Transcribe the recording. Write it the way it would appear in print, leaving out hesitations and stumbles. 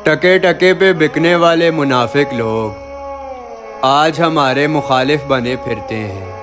टके टके पे बिकने वाले मुनाफिक लोग आज हमारे मुखालिफ बने फिरते हैं।